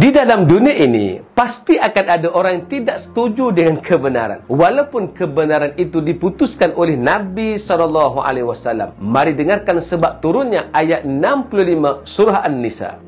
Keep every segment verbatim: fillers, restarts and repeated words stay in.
Di dalam dunia ini, pasti akan ada orang yang tidak setuju dengan kebenaran. Walaupun kebenaran itu diputuskan oleh Nabi sallallahu alaihi wasallam. Mari dengarkan sebab turunnya ayat enam puluh lima surah An-Nisa.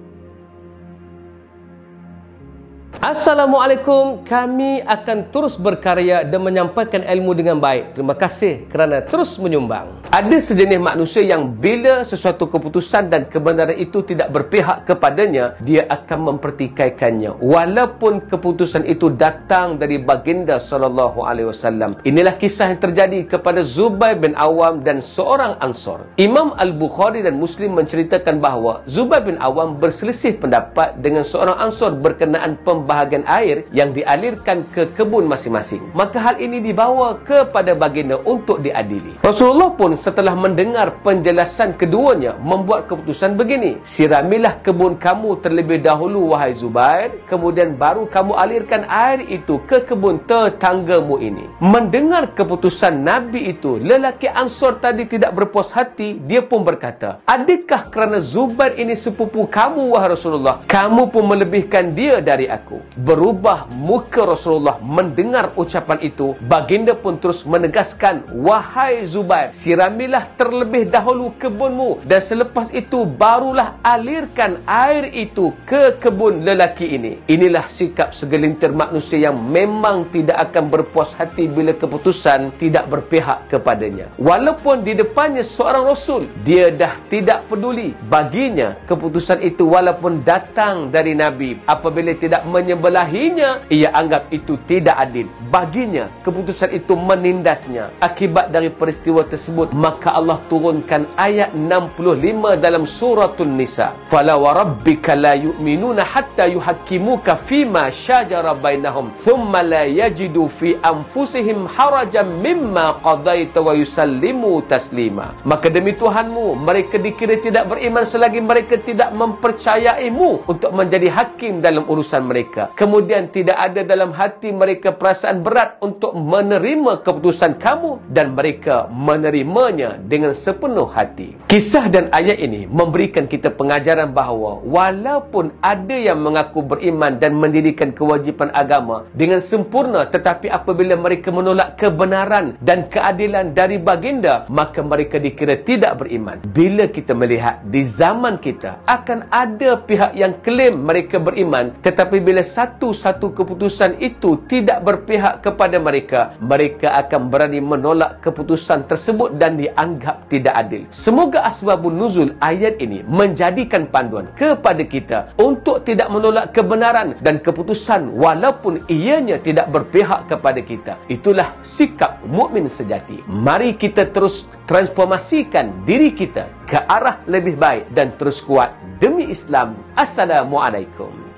Assalamualaikum, kami akan terus berkarya dan menyampaikan ilmu dengan baik. Terima kasih kerana terus menyumbang. Ada sejenis manusia yang bila sesuatu keputusan dan kebenaran itu tidak berpihak kepadanya, dia akan mempertikaikannya. Walaupun keputusan itu datang dari baginda sallallahu alaihi wasallam. Inilah kisah yang terjadi kepada Zubair bin Awam dan seorang Ansar. Imam Al-Bukhari dan Muslim menceritakan bahawa Zubair bin Awam berselisih pendapat dengan seorang Ansar berkenaan pembahasan bahagian air yang dialirkan ke kebun masing-masing. Maka hal ini dibawa kepada baginda untuk diadili. Rasulullah pun setelah mendengar penjelasan keduanya membuat keputusan begini: siramilah kebun kamu terlebih dahulu wahai Zubair, kemudian baru kamu alirkan air itu ke kebun tetanggamu ini. Mendengar keputusan Nabi itu, lelaki Ansar tadi tidak berpuas hati. Dia pun berkata, adakah kerana Zubair ini sepupu kamu wahai Rasulullah, kamu pun melebihkan dia dari aku? Berubah muka Rasulullah mendengar ucapan itu. Baginda pun terus menegaskan, wahai Zubair, siramilah terlebih dahulu kebunmu, dan selepas itu barulah alirkan air itu ke kebun lelaki ini. Inilah sikap segelintir manusia yang memang tidak akan berpuas hati bila keputusan tidak berpihak kepadanya. Walaupun di depannya seorang Rasul, dia dah tidak peduli. Baginya keputusan itu walaupun datang dari Nabi, apabila tidak menyebelahinya, ia anggap itu tidak adil. Baginya keputusan itu menindasnya. Akibat dari peristiwa tersebut, maka Allah turunkan ayat enam puluh lima dalam suratul Nisa. Fala wa rabbika la yu'minuna hatta yuhakkimuka fima syajara bainahum thumma la yajidu fi anfusihim harajan mimma qadaita wa yusallimu taslima. Maka demi Tuhanmu, mereka dikira tidak beriman selagi mereka tidak mempercayaimu untuk menjadi hakim dalam urusan mereka. Kemudian tidak ada dalam hati mereka perasaan berat untuk menerima keputusan kamu, dan mereka menerimanya dengan sepenuh hati. Kisah dan ayat ini memberikan kita pengajaran bahawa walaupun ada yang mengaku beriman dan mendirikan kewajipan agama dengan sempurna, tetapi apabila mereka menolak kebenaran dan keadilan dari baginda, maka mereka dikira tidak beriman. Bila kita melihat di zaman kita, akan ada pihak yang klaim mereka beriman, tetapi bila satu-satu keputusan itu tidak berpihak kepada mereka, mereka akan berani menolak keputusan tersebut dan dianggap tidak adil. Semoga asbabun nuzul ayat ini menjadikan panduan kepada kita untuk tidak menolak kebenaran dan keputusan walaupun ianya tidak berpihak kepada kita. Itulah sikap mukmin sejati. Mari kita terus transformasikan diri kita ke arah lebih baik dan terus kuat demi Islam. Assalamualaikum.